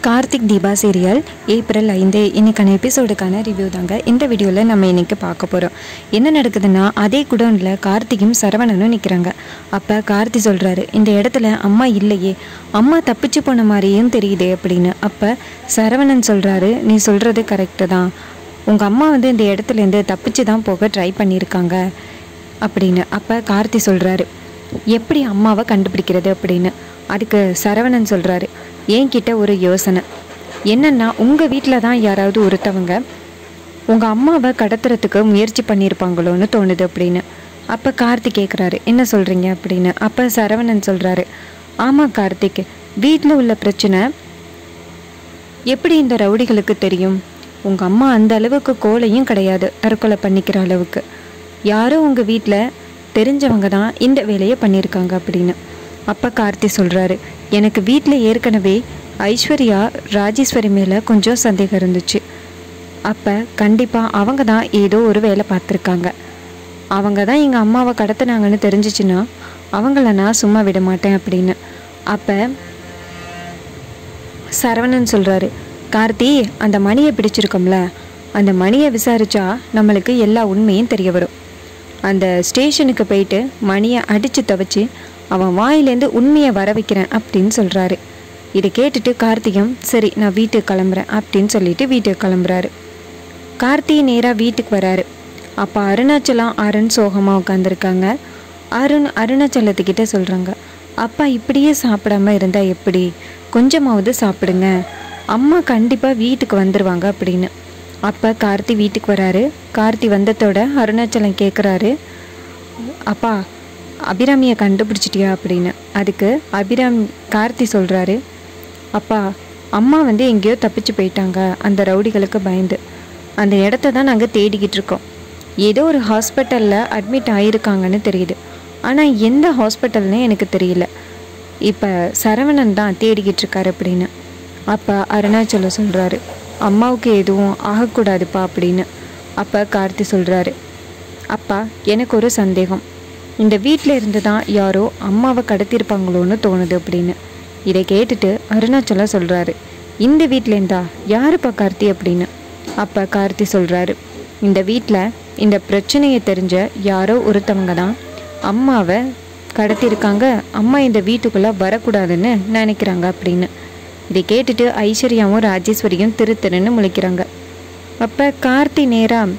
Karthik Deepa serial April 5 இன்னைக்கான எபிசோடுக்கான review தாங்க இந்த வீடியோவில் நம்ம இன்னைக்கு பார்க்க போகிறோம். என்ன நடக்குதுன்னா, அதே குடோனில் கார்த்திக்கும் சரவணனும் நிற்கிறாங்க. அப்போ கார்த்தி சொல்கிறாரு, இந்த இடத்துல அம்மா இல்லையே, அம்மா தப்பிச்சு போன மாதிரியும் தெரியுதே அப்படின்னு. அப்போ சரவணன் சொல்கிறாரு, நீ சொல்கிறது கரெக்டு தான், உங்கள் அம்மா இந்த இடத்துலேருந்து தப்பிச்சு தான் போக ட்ரை பண்ணியிருக்காங்க அப்படின்னு. அப்போ கார்த்தி சொல்கிறாரு, எப்படி அம்மாவை கண்டுபிடிக்கிறது அப்படின்னு. அதுக்கு சரவணன் சொல்கிறாரு, என்கிட்ட ஒரு யோசனை என்னன்னா, உங்கள் வீட்டில் தான் யாராவது ஒருத்தவங்க உங்கள் அம்மாவை கடத்துறதுக்கு முயற்சி பண்ணியிருப்பாங்களோன்னு தோணுது அப்படின்னு. அப்போ கார்த்திக் கேட்குறாரு, என்ன சொல்கிறீங்க அப்படின்னு. அப்போ சரவணன் சொல்கிறாரு, ஆமாம் கார்த்திக், வீட்டில் உள்ள பிரச்சனை எப்படி இந்த ரவுடிகளுக்கு தெரியும்? உங்கள் அம்மா அந்த அளவுக்கு கோலையும் கிடையாது தற்கொலை பண்ணிக்கிற அளவுக்கு. யாரோ உங்கள் வீட்டில் தெரிஞ்சவங்க தான் இந்த வேலையை பண்ணியிருக்காங்க அப்படின்னு. அப்போ கார்த்தி சொல்கிறாரு, எனக்கு வீட்டில் ஏற்கனவே ஐஸ்வர்யா ராஜேஸ்வரி மேலே கொஞ்சம் சந்தேகம் இருந்துச்சு. அப்போ கண்டிப்பாக அவங்க தான் ஏதோ ஒரு வேலை பார்த்துருக்காங்க. அவங்க தான் எங்கள் அம்மாவை கடத்தினாங்கன்னு தெரிஞ்சிச்சுன்னா அவங்கள நான் சும்மா விட மாட்டேன் அப்படின்னு. அப்போ சரவணன் சொல்கிறாரு, கார்த்தி, அந்த மணியை பிடிச்சிருக்கோம்ல, அந்த மணியை விசாரித்தா நம்மளுக்கு எல்லா உண்மையும் தெரிய வரும். அந்த ஸ்டேஷனுக்கு போயிட்டு மணியை அடித்து துவைச்சி அவன் வாயிலேருந்து உண்மையை வர வைக்கிறேன் அப்படின்னு சொல்கிறாரு. இதை கேட்டுட்டு கார்த்திகம், சரி நான் வீட்டுக்கு கிளம்புறேன் அப்படின்னு சொல்லிட்டு வீட்டுக்கு கிளம்புறாரு. கார்த்தி நேராக வீட்டுக்கு வராரு. அப்போ அருணாச்சலம் அருண் சோகமாக உட்காந்துருக்காங்க. அருணாச்சலத்துக்கிட்ட சொல்கிறாங்க, அப்பா இப்படியே சாப்பிடாம இருந்தால் எப்படி, கொஞ்சமாவது சாப்பிடுங்க, அம்மா கண்டிப்பாக வீட்டுக்கு வந்துடுவாங்க அப்படின்னு. அப்போ கார்த்தி வீட்டுக்கு வராரு. கார்த்தி வந்ததோட அருணாச்சலம் கேட்குறாரு, அப்பா அபிராமியை கண்டுபிடிச்சிட்டியா அப்படின்னு. அதுக்கு கார்த்தி சொல்கிறாரு, அப்பா அம்மா எங்கேயோ தப்பிச்சு போயிட்டாங்க அந்த ரவுடிகளுக்கு பயந்து. அந்த இடத்த தான் நாங்கள் தேடிக்கிட்டு இருக்கோம். ஏதோ ஒரு ஹாஸ்பிட்டலில் அட்மிட் ஆகியிருக்காங்கன்னு தெரியுது, ஆனால் எந்த ஹாஸ்பிட்டல்னு எனக்கு தெரியல. இப்போ சரவணன் தான் தேடிக்கிட்டு இருக்காரு அப்படின்னு. அப்போ அருணாச்சலம் சொல்கிறாரு, அம்மாவுக்கு எதுவும் ஆகக்கூடாதுப்பா அப்படின்னு. அப்போ கார்த்தி சொல்கிறாரு, அப்பா எனக்கு ஒரு சந்தேகம், இந்த வீட்டில் இருந்து தான் யாரோ அம்மாவை கடத்தியிருப்பாங்களோன்னு தோணுது அப்படின்னு. இதை கேட்டுட்டு அருணாச்சலம் சொல்கிறாரு, இந்த வீட்டிலேருந்தா யாருப்பா கார்த்தி அப்படின்னு. அப்போ கார்த்தி சொல்கிறாரு, இந்த வீட்டில் இந்த பிரச்சனையை தெரிஞ்ச யாரோ ஒருத்தவங்க தான் அம்மாவை கடத்தியிருக்காங்க, அம்மா இந்த வீட்டுக்குள்ளே வரக்கூடாதுன்னு நினைக்கிறாங்க அப்படின்னு. இதை கேட்டுட்டு ஐஸ்வர்யாவும் ராஜேஸ்வரியும் திருன்னு முழிக்கிறாங்க. அப்போ கார்த்தி நேராக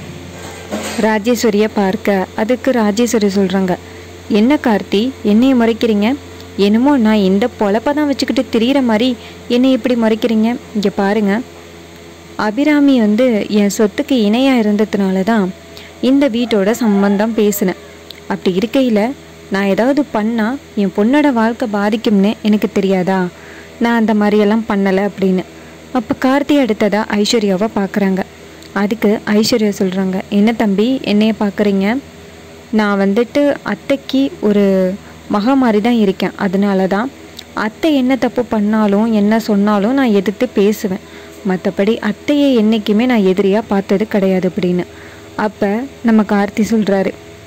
ராஜேஸ்வரியை பார்க்க, அதுக்கு ராஜேஸ்வரி சொல்கிறாங்க, என்ன கார்த்தி என்னையை முறைக்கிறீங்க? என்னமோ நான் இந்த பொழப்பை தான் வச்சுக்கிட்டு திரியிற மாதிரி என்னை இப்படி முறைக்கிறீங்க. இங்கே பாருங்கள், அபிராமி என் சொத்துக்கு இணையாக இருந்ததுனால தான் இந்த வீட்டோட சம்பந்தம் பேசினேன். அப்படி இருக்கையில் நான் ஏதாவது பண்ணால் என் பொண்ணோட வாழ்க்கை பாதிக்கும்னு எனக்கு தெரியாதா? நான் அந்த மாதிரியெல்லாம் பண்ணலை அப்படின்னு. அப்போ கார்த்தி அடுத்ததாக ஐஸ்வர்யாவை பார்க்குறாங்க. அதுக்கு ஐஸ்வர்யா சொல்கிறாங்க, என்ன தம்பி என்னைய பார்க்குறீங்க? நான் அத்தைக்கு ஒரு மக மாதிரி தான் இருக்கேன், அதனால தான் அத்தை என்ன தப்பு பண்ணாலும் என்ன சொன்னாலும் நான் எதிர்த்து பேசுவேன், மற்றபடி அத்தையை என்றைக்குமே நான் எதிரியாக பார்த்தது கிடையாது அப்படின்னு. அப்போ நம்ம கார்த்தி சொல்கிறாரு,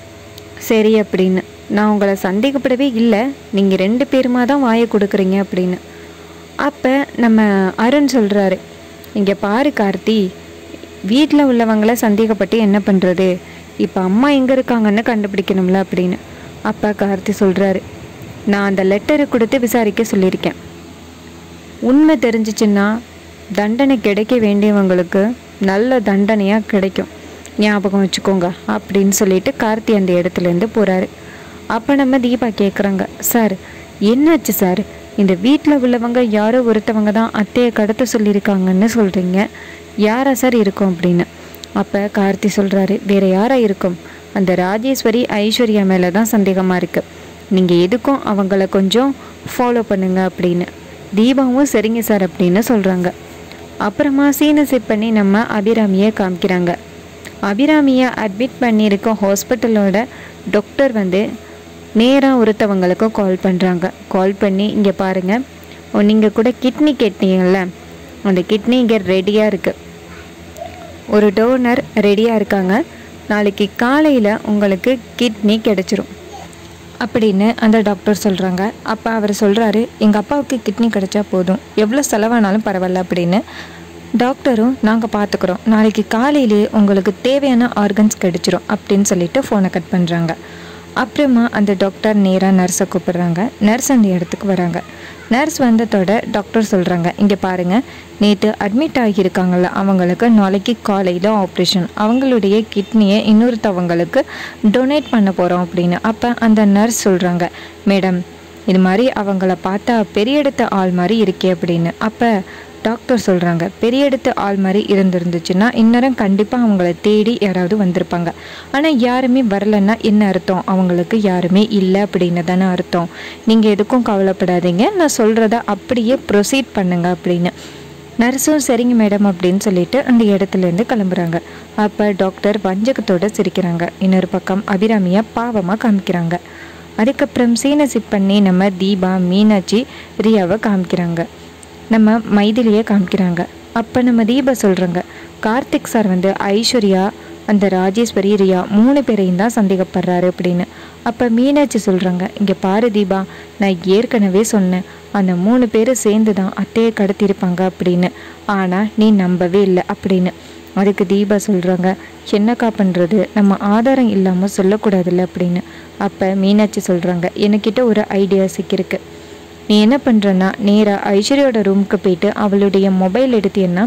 சரி அப்படின்னு, நான் உங்களை சந்தேகப்படவே இல்லை, நீங்கள் 2 பேருமா தான் வாயை கொடுக்குறீங்க அப்படின்னு. அப்போ நம்ம அருண் சொல்கிறாரு, இங்கே பாரு கார்த்தி, வீட்டில் உள்ளவங்களை சந்தேகப்பட்டு என்ன பண்ணுறது, இப்போ அம்மா எங்கே இருக்காங்கன்னு கண்டுபிடிக்கணும்ல அப்படின்னு. அப்போ கார்த்தி சொல்கிறாரு, நான் அந்த லெட்டரை கொடுத்து விசாரிக்க சொல்லியிருக்கேன், உண்மை தெரிஞ்சிச்சுன்னா தண்டனை கிடைக்க வேண்டியவங்களுக்கு நல்ல தண்டனையாக கிடைக்கும், ஞாபகம் வச்சுக்கோங்க அப்படின்னு சொல்லிட்டு கார்த்தி அந்த இடத்துலேருந்து போகிறாரு. அப்போ நம்ம தீபா கேட்குறாங்க, சார் என்னாச்சு சார், இந்த வீட்டில் உள்ளவங்க யாரோ ஒருத்தவங்க தான் அத்தையை கடத்த சொல்லியிருக்காங்கன்னு சொல்கிறீங்க, யாரா சார் இருக்கும் அப்படின்னு. அப்போ கார்த்தி சொல்கிறாரு, வேறு யாராக இருக்கும், அந்த ராஜேஸ்வரி ஐஸ்வர்யா மேலே தான் சந்தேகமாக இருக்குது, நீங்கள் எதுக்கும் அவங்கள கொஞ்சம் ஃபாலோ பண்ணுங்க அப்படின்னு. தீபாவும் சரிங்க சார் அப்படின்னு சொல்கிறாங்க. அப்புறமா சீனை செட் பண்ணி நம்ம அபிராமியை காமிக்கிறாங்க. அபிராமியை அட்மிட் பண்ணியிருக்க ஹாஸ்பிட்டலோட டாக்டர் நேராக ஒருத்தவங்களுக்கும் கால் பண்ணுறாங்க. கால் பண்ணி, இங்கே பாருங்கள், நீங்கள் கூட கிட்னி கேட்டீங்கல்ல, அந்த கிட்னி இங்கே ரெடியாக இருக்குது, ஒரு டோனர் ரெடியாக இருக்காங்க, நாளைக்கு காலையில் உங்களுக்கு கிட்னி கிடச்சிரும் அப்படின்னு அந்த டாக்டர் சொல்கிறாங்க. அப்போ அவர் சொல்கிறாரு, எங்கள் அப்பாவுக்கு கிட்னி கிடச்சா போதும், எவ்வளோ செலவானாலும் பரவாயில்ல அப்படின்னு. டாக்டரும் நாங்கள் பார்த்துக்குறோம், நாளைக்கு காலையிலே உங்களுக்கு தேவையான ஆர்கன்ஸ் கிடைச்சிரும் அப்படின்னு சொல்லிட்டு ஃபோனை கட் பண்ணுறாங்க. அப்புறமா அந்த டாக்டர் நேராக நர்ஸை கூப்பிடுறாங்க. நர்ஸ் அந்த இடத்துக்கு வராங்க. நர்ஸ் வந்ததோட டாக்டர் சொல்கிறாங்க, இங்கே பாருங்கள், நேற்று அட்மிட் ஆகியிருக்காங்கள்ல அவங்களுக்கு நாளைக்கு காலையில் ஆப்ரேஷன், அவங்களுடைய கிட்னியை இன்னொருத்தவங்களுக்கு டொனேட் பண்ண போகிறோம் அப்படின்னு. அப்போ அந்த நர்ஸ் சொல்கிறாங்க, மேடம் இது மாதிரி அவங்கள பார்த்தா பெரிய எடுத்த ஆள் மாதிரி இருக்கே அப்படின்னு. அப்போ டாக்டர் சொல்கிறாங்க, பெரிய எடுத்த ஆள் மாதிரி இருந்துருந்துச்சுன்னா இந்நேரம் கண்டிப்பாக அவங்கள தேடி யாராவது வந்திருப்பாங்க. ஆனால் யாருமே வரலன்னா என்ன அர்த்தம்? அவங்களுக்கு யாருமே இல்லை அப்படின்னு தானே அர்த்தம். நீங்கள் எதுக்கும் கவலைப்படாதீங்க, நான் சொல்கிறத அப்படியே ப்ரொசீட் பண்ணுங்க அப்படின்னு. நர்ஸும் சரிங்க மேடம் அப்படின்னு சொல்லிட்டு அந்த இடத்துலேருந்து கிளம்புறாங்க. அப்போ டாக்டர் வஞ்சகத்தோடு சிரிக்கிறாங்க. இன்னொரு பக்கம் அபிராமியை பாவமாக காமிக்கிறாங்க. அதுக்கப்புறம் சீனை சிப் பண்ணி நம்ம தீபா, மீனாட்சி, ரியாவை காமிக்கிறாங்க. நம்ம மைதிலியை காமிக்கிறாங்க. அப்போ நம்ம தீபா சொல்கிறாங்க, கார்த்திக் சார் வந்து ஐஸ்வர்யா, அந்த ராஜேஸ்வரி, ரியா 3 பேரையும் தான் சந்தேகப்படுறாரு அப்படின்னு. அப்போ மீனாட்சி சொல்கிறாங்க, இங்கே பாரு தீபா, நான் ஏற்கனவே சொன்னேன், அந்த 3 பேர் சேர்ந்து தான் அத்தையை கடத்தியிருப்பாங்க அப்படின்னு. ஆனால் நீ நம்பவே இல்லை அப்படின்னு. அதுக்கு தீபா சொல்கிறாங்க, என்னக்கா பண்ணுறது, நம்ம ஆதாரம் இல்லாமல் சொல்லக்கூடாதுல்ல அப்படின்னு. அப்போ மீனாட்சி சொல்கிறாங்க, என்கிட்ட ஒரு ஐடியா சிக்கிருக்கு, நீ என்ன பண்ணுறன்னா நேராக ஐஸ்வர்யோட ரூமுக்கு போயிட்டு அவளுடைய மொபைல் எடுத்தீன்னா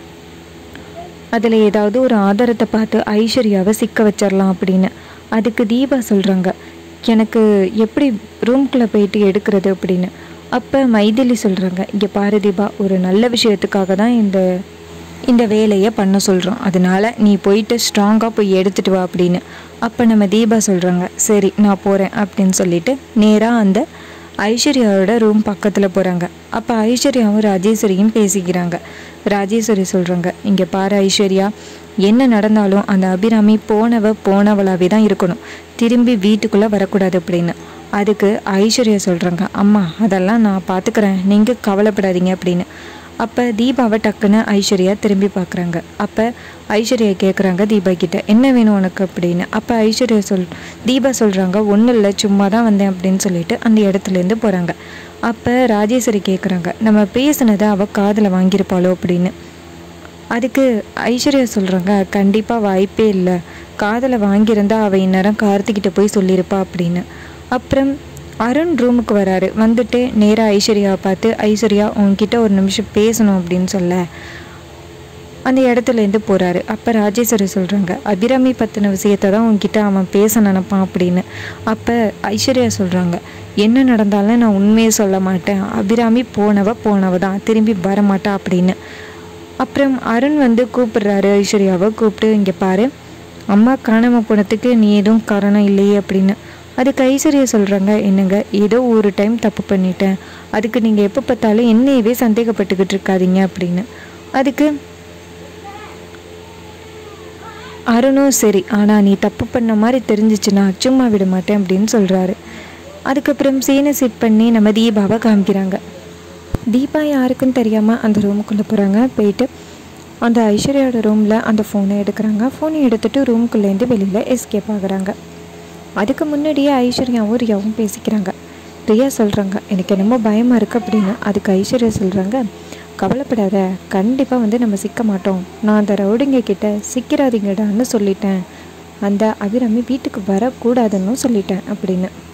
அதில் ஏதாவது ஒரு ஆதாரத்தை பார்த்து ஐஸ்வர்யாவை சிக்க வச்சிடலாம் அப்படின்னு. அதுக்கு தீபா சொல்கிறாங்க, எனக்கு எப்படி ரூம்குள்ளே போயிட்டு எடுக்கிறது அப்படின்னு. அப்போ மைதிலி சொல்கிறாங்க, இங்கே பாரு தீபா, ஒரு நல்ல விஷயத்துக்காக தான் இந்த வேலையை பண்ண சொல்கிறோம், அதனால நீ போயிட்டு ஸ்ட்ராங்காக போய் எடுத்துகிட்டு வா அப்படின்னு. அப்போ நம்ம தீபா சொல்கிறாங்க, சரி நான் போகிறேன் அப்படின்னு சொல்லிட்டு நேராக அந்த ஐஸ்வர்யாவோட ரூம் பக்கத்தில் போகிறாங்க. அப்போ ஐஸ்வர்யாவும் ராஜேஸ்வரியும் பேசிக்கிறாங்க. ராஜேஸ்வரி சொல்கிறாங்க, இங்கே பாரு ஐஸ்வர்யா, என்ன நடந்தாலும் அந்த அபிராமி போனவளாவே தான் இருக்கணும், திரும்பி வீட்டுக்குள்ளே வரக்கூடாது அப்படின்னு. அதுக்கு ஐஸ்வர்யா சொல்கிறாங்க, அம்மா அதெல்லாம் நான் பார்த்துக்கிறேன், நீங்கள் கவலைப்படாதீங்க அப்படின்னு. அப்போ தீபாவை டக்குன்னு ஐஸ்வர்யா திரும்பி பார்க்குறாங்க. அப்போ ஐஸ்வர்யா கேட்குறாங்க தீபா கிட்ட, என்ன வேணும் உனக்கு அப்படின்னு. அப்போ ஐஸ்வர்யா தீபா சொல்கிறாங்க, ஒன்றும் இல்லை, சும்மா தான் வந்தேன் அப்படின்னு சொல்லிட்டு அந்த இடத்துலேருந்து போகிறாங்க. அப்போ ராஜேஸ்வரி கேட்குறாங்க, நம்ம பேசுனதை அவள் காதில் வாங்கியிருப்பாளோ அப்படின்னு. அதுக்கு ஐஸ்வர்யா சொல்கிறாங்க, கண்டிப்பாக வாய்ப்பே இல்லை, காதில் வாங்கியிருந்தா அவள் இந்நேரம் கார்த்திக்கிட்ட போய் சொல்லியிருப்பா அப்படின்னு. அப்புறம் அருண் ரூமுக்கு வராரு. வந்துட்டு நேராக ஐஸ்வர்யாவை பார்த்து, ஐஸ்வர்யா உன்கிட்ட ஒரு நிமிஷம் பேசணும் அப்படின்னு சொல்ல அந்த இடத்துலேருந்து போகிறாரு. அப்போ ராஜேஸ்வரி சொல்கிறாங்க, அபிராமி பற்றின விஷயத்தை தான் உன்கிட்ட அவன் பேச நினப்பான் அப்படின்னு. அப்போ ஐஸ்வர்யா சொல்கிறாங்க, என்ன நடந்தாலும் நான் உண்மையை சொல்ல மாட்டேன், அபிராமி போனவ தான், திரும்பி வரமாட்டா அப்படின்னு. அப்புறம் அருண் வந்து கூப்பிடுறாரு ஐஸ்வர்யாவை. கூப்பிட்டு, இங்கே பாரு, அம்மா காணாமல் போனதுக்கு நீ எதுவும் காரணம் இல்லையே அப்படின்னு. அதுக்கு ஐஸ்வர்யா சொல்கிறாங்க, என்னங்க ஏதோ ஒரு டைம் தப்பு பண்ணிட்டேன், அதுக்கு நீங்கள் எப்போ பார்த்தாலும் என்னையவே சந்தேகப்பட்டுக்கிட்டு இருக்காதீங்க அப்படின்னு. அதுக்கு அருணும் சரி, ஆனால் நீ தப்பு பண்ண மாதிரி தெரிஞ்சிச்சுன்னா சும்மா விட மாட்டேன் அப்படின்னு சொல்கிறாரு. அதுக்கப்புறம் சீனை செட் பண்ணி நம்ம தீபாவை காமிக்கிறாங்க. தீபா யாருக்குன்னு தெரியாமல் அந்த ரூமுக்குள்ளே போகிறாங்க. போயிட்டு அந்த ஐஸ்வர்யாவோட ரூமில் அந்த ஃபோனை எடுக்கிறாங்க. ஃபோனை எடுத்துகிட்டு ரூமுக்குள்ளேருந்து வெளியில் எஸ்கேப் ஆகுறாங்க. அதுக்கு முன்னாடியே ஐஸ்வர்யாவும் ரியாவும் பேசிக்கிறாங்க. ரியா சொல்கிறாங்க, எனக்கு என்னமோ பயமாக இருக்குது அப்படின்னு. அதுக்கு ஐஸ்வர்யா சொல்கிறாங்க, கவலைப்படாத, கண்டிப்பாக வந்து நம்ம சிக்க மாட்டோம், நான் அந்த ரவுடிங்க கிட்ட சிக்கிறாதீங்கடான்னு சொல்லிட்டேன், அந்த அபிராமி வீட்டுக்கு வரக்கூடாதுன்னு சொல்லிட்டேன் அப்படின்னு.